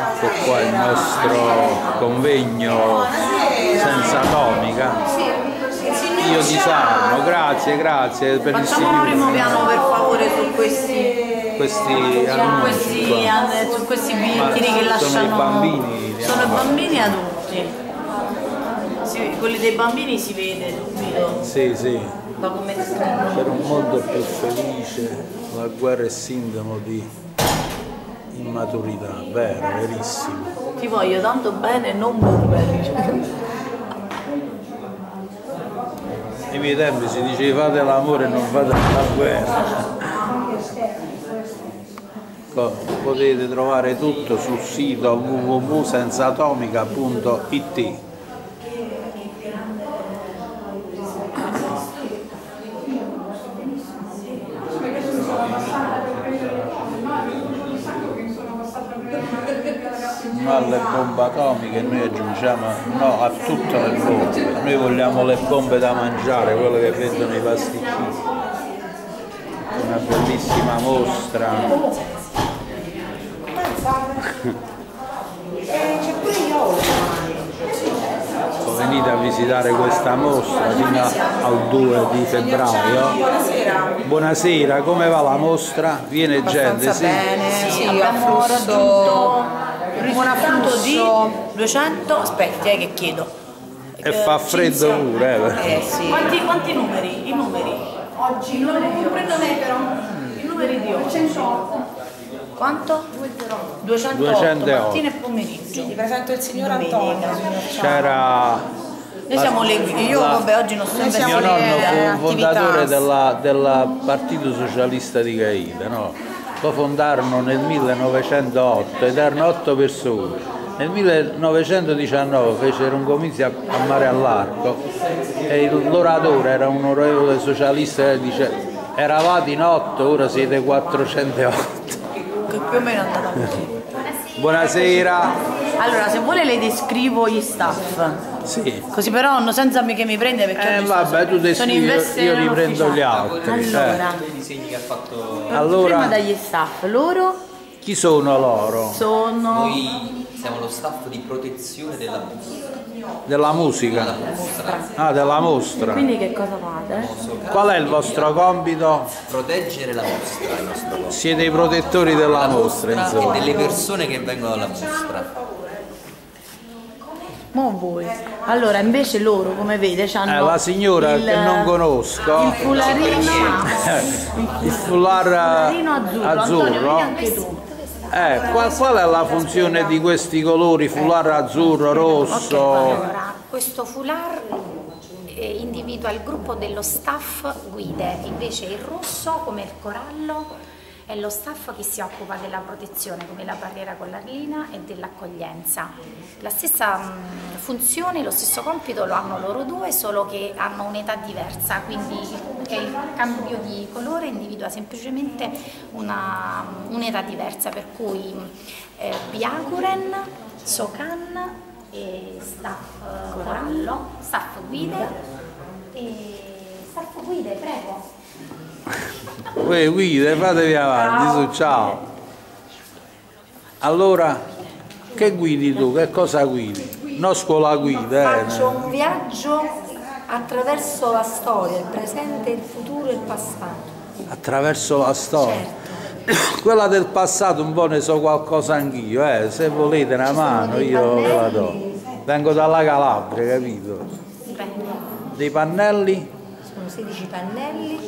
Ecco qua il nostro convegno senza atomica. Io disarmo, grazie per il Facciamo un primo piano per favore su questi annunci. Su questi bigliettini che lasciano. Sono i bambini. Sono bambini adulti. Quelli dei bambini si vede subito. Sì, sì. Ma come per un mondo più felice, la guerra è sintomo di immaturità, verissimo. Ti voglio tanto bene, non bombe. Ai miei tempi si diceva fate l'amore e non fate la guerra. Potete trovare tutto sul sito www.senzaatomica.it. No alle bombe atomiche, noi aggiungiamo no a tutte le bombe. Noi vogliamo le bombe da mangiare, quelle che vendono i pasticcini. Una bellissima mostra. Venite a visitare questa mostra fino al 2 di febbraio. Buonasera, come va la mostra? Viene gente? Sì. Bene, sì, abbiamo raggiunto un afflusso di 200, aspetti che chiedo. E fa freddo pure. Sì. Quanti numeri? I numeri? Oggi, il numero di oggi. 208. Quanto? 208, mattina e pomeriggio. Ti presento il signor Antonio. C'era... Noi siamo le... Io vabbè oggi non sto Mio nonno fu fondatore del Partito Socialista di Gaeta, no? Lo fondarono nel 1908 ed erano 8 persone. Nel 1919 fecero un comizio a Mare all'Arco e l'oratore era un onorevole socialista che dice eravate in 8, ora siete 408. Che più o meno è andata così. Buonasera. Allora, se vuole le descrivo gli staff. Sì. Così però non senza che mi prende perché vabbè, tu descrivi, io riprendo gli altri. Allora, i disegni che ha fatto. prima dagli staff, loro chi sono loro? sono Noi siamo lo staff di protezione della musica. Ah, della mostra. quindi che cosa fate? Qual è il vostro compito? Proteggere la mostra, il nostro compito. Siete i protettori della mostra, insomma. E delle persone che vengono alla mostra. Mo voi. Allora, invece loro, come vede, hanno La signora che non conosco. il fularino Il foulard azzurro. azzurro. Antonio, vieni anche tu. Qual è la funzione di questi colori, foulard azzurro, rosso? Allora, questo foulard individua il gruppo dello staff guide, invece il rosso, come il corallo, è lo staff che si occupa della protezione, come la barriera collarlina e dell'accoglienza. La stessa funzione, lo stesso compito lo hanno loro due, solo che hanno un'età diversa, quindi il cambio di colore individua semplicemente un'età diversa, per cui Byakuren, Sokan e staff corallo, staff guide, prego. Voi guide, fatevi avanti, su, ciao. Allora, che guidi tu? Che cosa guidi? No scuola guida, Faccio un viaggio attraverso la storia, il presente, il futuro e il passato. Attraverso la storia. Certo. Quella del passato un po' ne so qualcosa anch'io, se volete una mano io ve la do. Vengo dalla Calabria, capito? Dei pannelli? Sono 16 pannelli.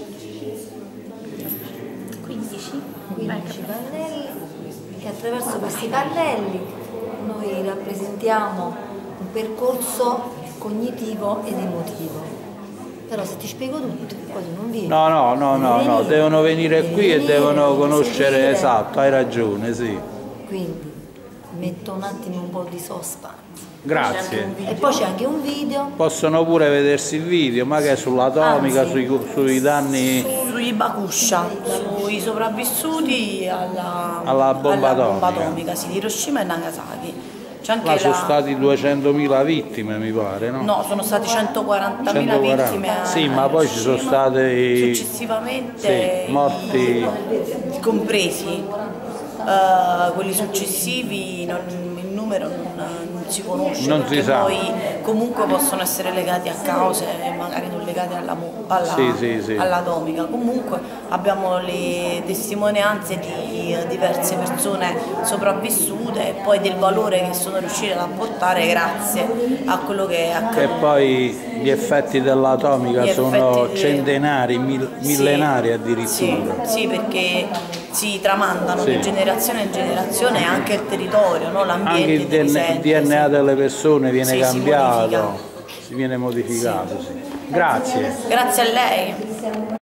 15 pannelli e attraverso questi pannelli noi rappresentiamo un percorso cognitivo ed emotivo. Però se ti spiego tutto, poi tu non vieni. No, devono venire qui e devono conoscere, esatto, hai ragione, sì. Quindi metto un attimo un po' di suspense. Grazie. E poi c'è anche un video. Possono pure vedersi il video, magari sull'atomica, sui danni... Sui Bakusha, sui sopravvissuti alla bomba atomica. sì, di Hiroshima e Nagasaki. C'è anche Ma sono stati 200.000 vittime, mi pare, no? No, sono stati 140.000 vittime. Sì, ma poi ci sono state successivamente morti compresi. quelli successivi il numero non si conosce, non perché si sa. poi comunque possono essere legati a cause magari non legate all'atomica. Comunque abbiamo le testimonianze di diverse persone sopravvissute e poi del valore che sono riuscite ad apportare grazie a quello che è accaduto. E poi gli effetti dell'atomica sono centenari, millenari addirittura. Sì, perché si tramandano di generazione in generazione anche il territorio, no? L'ambiente. Anche il DNA delle persone viene cambiato, viene modificato. Sì. Grazie. Grazie a lei.